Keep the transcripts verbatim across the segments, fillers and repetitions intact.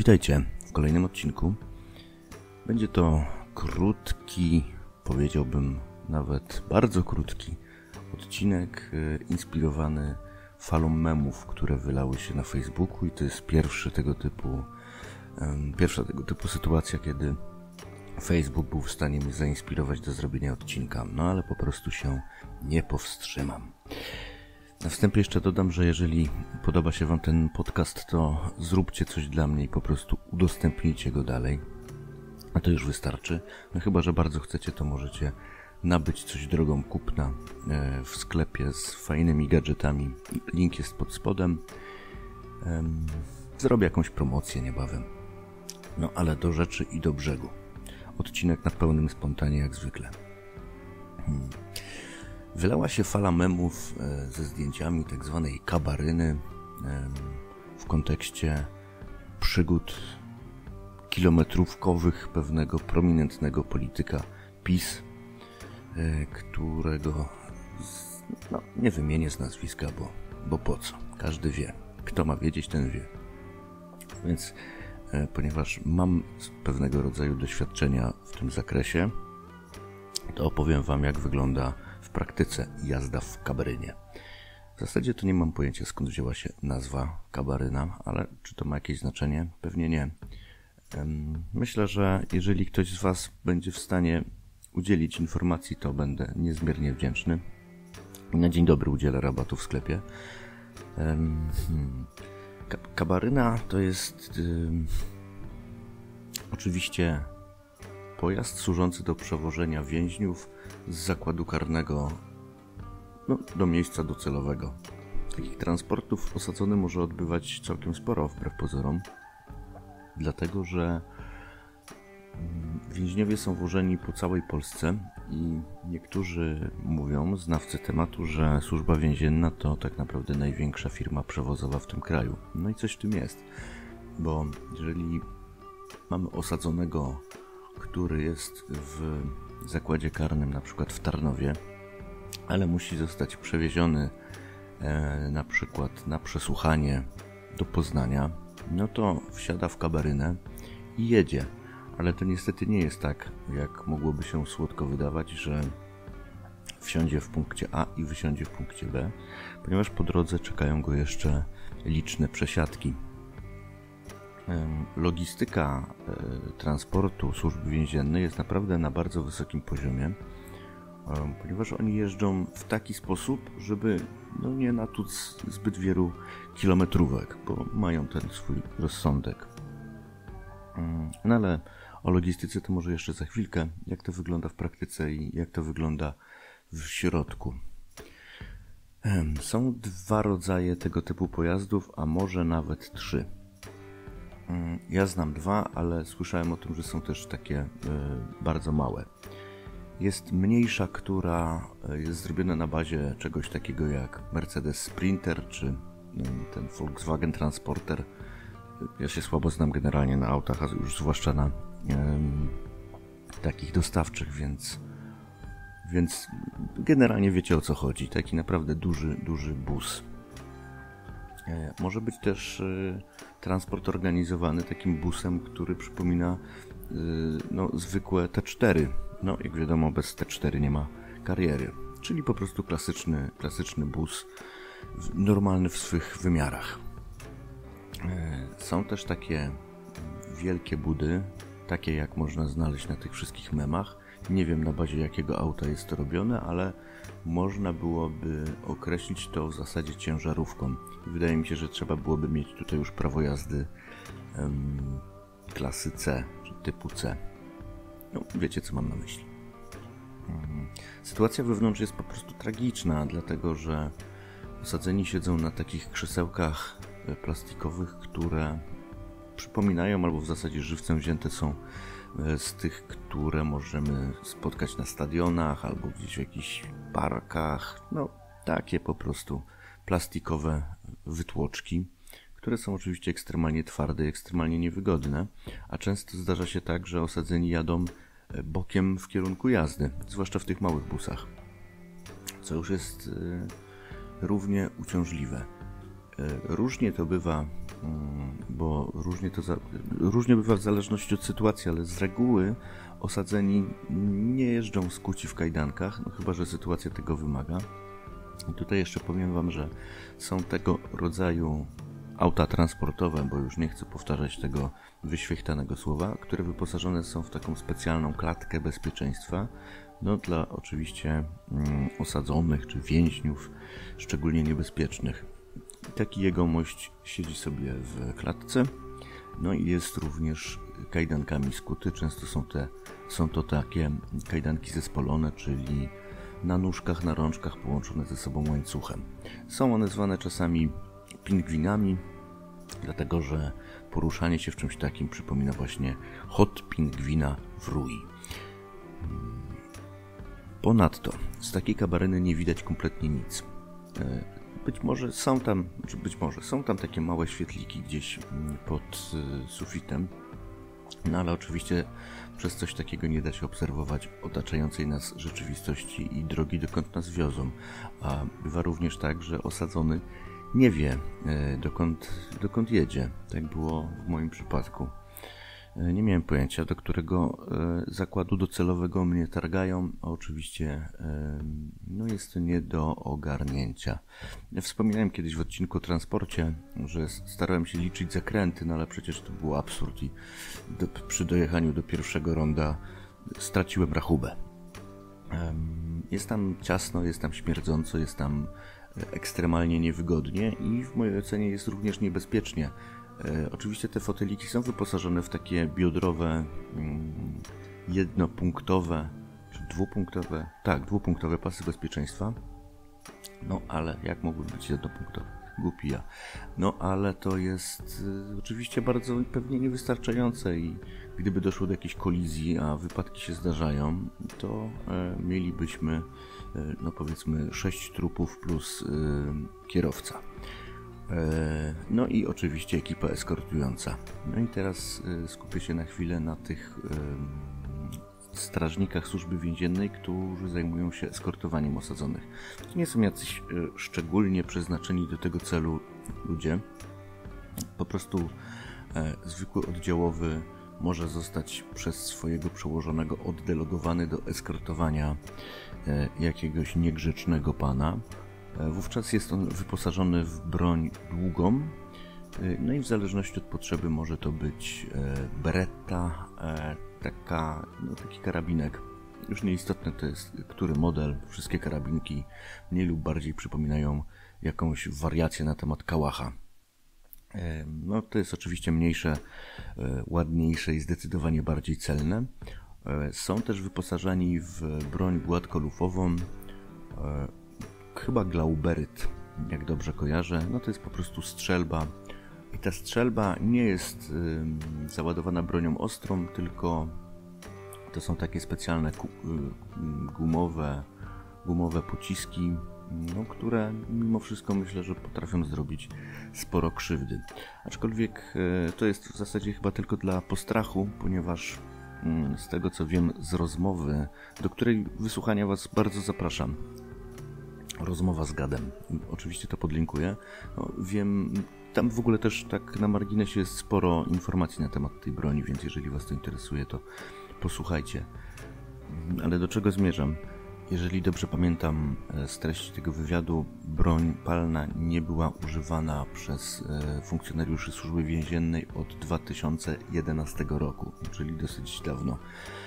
Witajcie w kolejnym odcinku. Będzie to krótki, powiedziałbym nawet bardzo krótki odcinek inspirowany falą memów, które wylały się na Facebooku i to jest pierwszy tego typu, pierwsza tego typu sytuacja, kiedy Facebook był w stanie mnie zainspirować do zrobienia odcinka, no ale po prostu się nie powstrzymam. Na wstępie jeszcze dodam, że jeżeli podoba się Wam ten podcast, to zróbcie coś dla mnie i po prostu udostępnijcie go dalej. A to już wystarczy. No chyba że bardzo chcecie, to możecie nabyć coś drogą kupna w sklepie z fajnymi gadżetami. Link jest pod spodem. Zrobię jakąś promocję niebawem. No ale do rzeczy i do brzegu. Odcinek na pełnym spontanie jak zwykle. Hmm. Wylała się fala memów ze zdjęciami tak zwanej kabaryny w kontekście przygód kilometrówkowych pewnego prominentnego polityka PiS, którego no, nie wymienię z nazwiska, bo, bo po co? Każdy wie. Kto ma wiedzieć, ten wie. Więc ponieważ mam pewnego rodzaju doświadczenia w tym zakresie, to opowiem Wam, jak wygląda w praktyce jazda w kabarynie. W zasadzie to nie mam pojęcia, skąd wzięła się nazwa kabaryna, ale czy to ma jakieś znaczenie? Pewnie nie. Myślę, że jeżeli ktoś z Was będzie w stanie udzielić informacji, to będę niezmiernie wdzięczny. Na dzień dobry udzielę rabatu w sklepie. Kabaryna to jest oczywiście pojazd służący do przewożenia więźniów z zakładu karnego no, do miejsca docelowego. Takich transportów osadzony może odbywać całkiem sporo, wbrew pozorom, dlatego że więźniowie są wożeni po całej Polsce i niektórzy mówią, znawcy tematu, że służba więzienna to tak naprawdę największa firma przewozowa w tym kraju. No i coś w tym jest, bo jeżeli mamy osadzonego, który jest w zakładzie karnym, na przykład w Tarnowie, ale musi zostać przewieziony e, na przykład na przesłuchanie do Poznania, no to wsiada w kabarynę i jedzie. Ale to niestety nie jest tak, jak mogłoby się słodko wydawać, że wsiądzie w punkcie A i wysiądzie w punkcie B, ponieważ po drodze czekają go jeszcze liczne przesiadki. Logistyka transportu służby więziennej jest naprawdę na bardzo wysokim poziomie, ponieważ oni jeżdżą w taki sposób, żeby no, nie natuc zbyt wielu kilometrówek, bo mają ten swój rozsądek. No ale o logistyce to może jeszcze za chwilkę, jak to wygląda w praktyce i jak to wygląda w środku. Są dwa rodzaje tego typu pojazdów, a może nawet trzy. Ja znam dwa, ale słyszałem o tym, że są też takie y, bardzo małe. Jest mniejsza, która jest zrobiona na bazie czegoś takiego jak Mercedes Sprinter czy y, ten Volkswagen Transporter. Ja się słabo znam generalnie na autach, a już zwłaszcza na y, takich dostawczych, więc, więc generalnie wiecie, o co chodzi. Taki naprawdę duży, duży bus. Może być też y, transport organizowany takim busem, który przypomina y, no, zwykłe T cztery. No, jak wiadomo, bez T cztery nie ma kariery. Czyli po prostu klasyczny, klasyczny bus, normalny w swych wymiarach. Y, są też takie wielkie budy, takie jak można znaleźć na tych wszystkich memach. Nie wiem, na bazie jakiego auta jest to robione, ale można byłoby określić to w zasadzie ciężarówką. Wydaje mi się, że trzeba byłoby mieć tutaj już prawo jazdy um, klasy C, czy typu C. No, wiecie, co mam na myśli. Um, sytuacja wewnątrz jest po prostu tragiczna, dlatego że osadzeni siedzą na takich krzesełkach plastikowych, które przypominają, albo w zasadzie żywcem wzięte są z tych, które możemy spotkać na stadionach albo gdzieś w jakichś parkach. No, takie po prostu plastikowe wytłoczki, które są oczywiście ekstremalnie twarde i ekstremalnie niewygodne, a często zdarza się tak, że osadzeni jadą bokiem w kierunku jazdy, zwłaszcza w tych małych busach, co już jest równie uciążliwe. Różnie to bywa bo różnie to za, różnie bywa w zależności od sytuacji, ale z reguły osadzeni nie jeżdżą skuci w kajdankach, no chyba że sytuacja tego wymaga. I tutaj jeszcze powiem Wam, że są tego rodzaju auta transportowe, bo już nie chcę powtarzać tego wyświechtanego słowa, które wyposażone są w taką specjalną klatkę bezpieczeństwa, no dla oczywiście mm, osadzonych czy więźniów, szczególnie niebezpiecznych. Taki jegomość siedzi sobie w klatce, no i jest również kajdankami skuty. Często są, te, są to takie kajdanki zespolone, czyli na nóżkach, na rączkach połączone ze sobą łańcuchem. Są one zwane czasami pingwinami, dlatego że poruszanie się w czymś takim przypomina właśnie chod pingwina w rui. Ponadto z takiej kabaryny nie widać kompletnie nic. Być może są tam, być może są tam takie małe świetliki gdzieś pod sufitem, no ale oczywiście przez coś takiego nie da się obserwować otaczającej nas rzeczywistości i drogi, dokąd nas wiozą. A bywa również tak, że osadzony nie wie, dokąd, dokąd jedzie. Tak było w moim przypadku. Nie miałem pojęcia, do którego zakładu docelowego mnie targają, a oczywiście no jest to nie do ogarnięcia. Ja wspominałem kiedyś w odcinku o transporcie, że starałem się liczyć zakręty, no ale przecież to był absurd i do, przy dojechaniu do pierwszego ronda straciłem rachubę. Jest tam ciasno, jest tam śmierdząco, jest tam ekstremalnie niewygodnie i w mojej ocenie jest również niebezpiecznie. E, oczywiście te foteliki są wyposażone w takie biodrowe, mm, jednopunktowe, czy dwupunktowe, tak, dwupunktowe pasy bezpieczeństwa. No ale jak mogły być jednopunktowe? Głupi ja. No ale to jest y, oczywiście bardzo pewnie niewystarczające i gdyby doszło do jakiejś kolizji, a wypadki się zdarzają, to y, mielibyśmy, y, no powiedzmy, sześć trupów plus y, kierowca. No i oczywiście ekipa eskortująca. No i teraz skupię się na chwilę na tych strażnikach służby więziennej, którzy zajmują się eskortowaniem osadzonych. To nie są jacyś szczególnie przeznaczeni do tego celu ludzie. Po prostu zwykły oddziałowy może zostać przez swojego przełożonego oddelegowany do eskortowania jakiegoś niegrzecznego pana. Wówczas jest on wyposażony w broń długą, no i w zależności od potrzeby może to być beretta, taka, no taki karabinek. Już nieistotne to jest, który model, wszystkie karabinki mniej lub bardziej przypominają jakąś wariację na temat kałacha. No to jest oczywiście mniejsze, ładniejsze i zdecydowanie bardziej celne. Są też wyposażeni w broń gładkolufową, chyba glauberyt, jak dobrze kojarzę. No to jest po prostu strzelba. I ta strzelba nie jest y, załadowana bronią ostrą, tylko to są takie specjalne ku, y, gumowe, gumowe pociski, no, które mimo wszystko myślę, że potrafią zrobić sporo krzywdy. Aczkolwiek y, to jest w zasadzie chyba tylko dla postrachu, ponieważ y, z tego co wiem z rozmowy, do której wysłuchania Was bardzo zapraszam, rozmowa z gadem. Oczywiście to podlinkuję. No, wiem, tam w ogóle też tak na marginesie jest sporo informacji na temat tej broni, więc jeżeli Was to interesuje, to posłuchajcie. Ale do czego zmierzam? Jeżeli dobrze pamiętam z treści tego wywiadu, broń palna nie była używana przez funkcjonariuszy służby więziennej od dwa tysiące jedenastego roku, czyli dosyć dawno.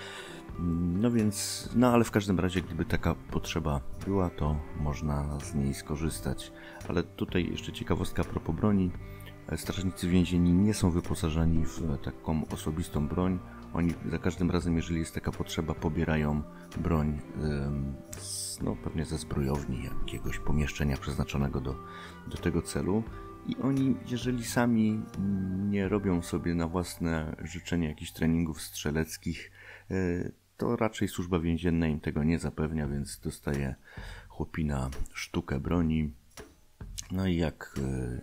No więc, no ale w każdym razie, gdyby taka potrzeba była, to można z niej skorzystać. Ale tutaj jeszcze ciekawostka a propos broni. Strażnicy więzieni nie są wyposażeni w taką osobistą broń. Oni za każdym razem, jeżeli jest taka potrzeba, pobierają broń z, no, pewnie ze zbrojowni, jakiegoś pomieszczenia przeznaczonego do, do tego celu. I oni, jeżeli sami nie robią sobie na własne życzenie jakichś treningów strzeleckich, to raczej służba więzienna im tego nie zapewnia, więc dostaje chłopina sztukę broni. No i jak,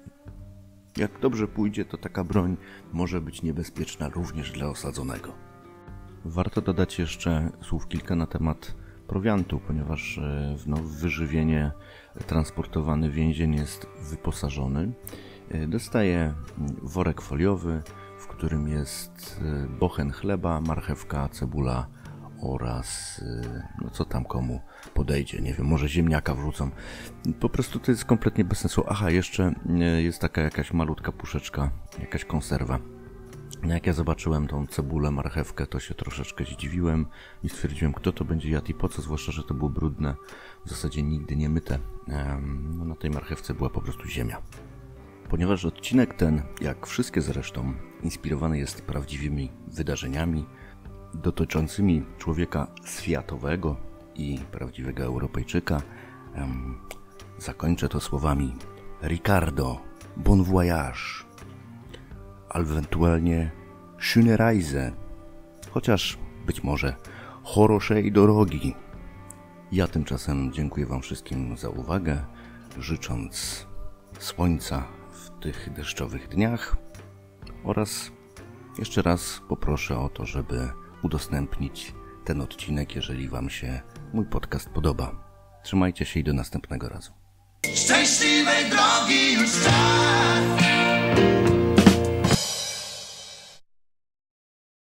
jak dobrze pójdzie, to taka broń może być niebezpieczna również dla osadzonego. Warto dodać jeszcze słów kilka na temat prowiantu, ponieważ no, w wyżywienie transportowany więzień jest wyposażony Dostaję worek foliowy, w którym jest bochen chleba, marchewka, cebula oraz no co tam komu podejdzie, nie wiem, może ziemniaka wrzucą. Po prostu to jest kompletnie bez sensu. Aha, jeszcze jest taka jakaś malutka puszeczka, jakaś konserwa. No jak ja zobaczyłem tą cebulę, marchewkę, to się troszeczkę zdziwiłem i stwierdziłem, kto to będzie jadł i po co, zwłaszcza, że to było brudne, w zasadzie nigdy nie myte. No, na tej marchewce była po prostu ziemia. Ponieważ odcinek ten, jak wszystkie zresztą, inspirowany jest prawdziwymi wydarzeniami dotyczącymi człowieka światowego i prawdziwego Europejczyka, um, zakończę to słowami Ricardo, bon voyage, ewentualnie schöne Reise, chociaż być może хорошей drogi. Ja tymczasem dziękuję Wam wszystkim za uwagę, życząc słońca w tych deszczowych dniach oraz jeszcze raz poproszę o to, żeby udostępnić ten odcinek, jeżeli Wam się mój podcast podoba. Trzymajcie się i do następnego razu. Szczęśliwej drogi!